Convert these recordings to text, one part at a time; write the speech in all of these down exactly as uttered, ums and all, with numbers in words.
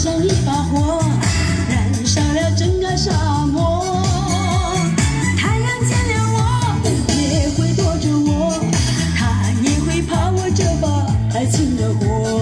像一把火，燃烧了整个沙漠。太阳见了我，也会躲着我，它也会怕我这把爱情的火。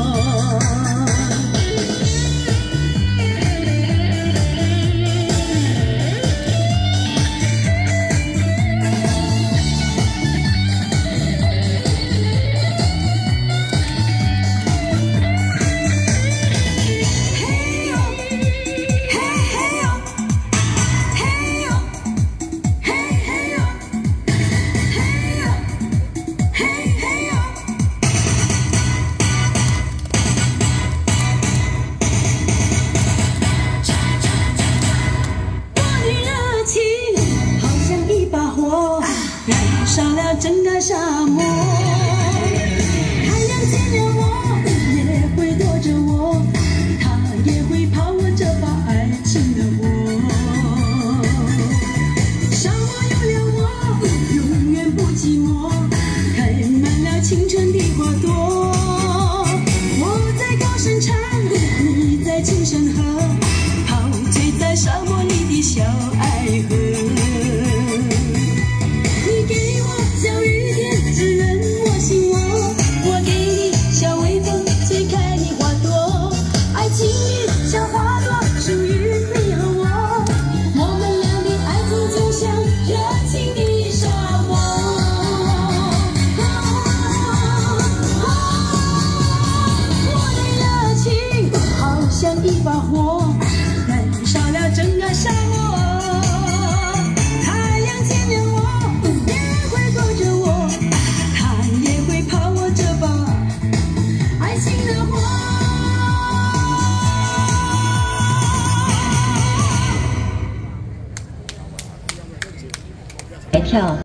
燃烧了整个沙漠，太阳见了我，也会躲着我，它也会怕我这把爱情的火。沙漠有了我，永远不寂寞，开满了青春的花朵。我在高山唱，你在青山河，陶醉在沙漠里的小爱河。 像一把火，燃烧了整个沙漠。太阳见了我，也会躲着我，它也会怕我这把爱情的火。 别跳。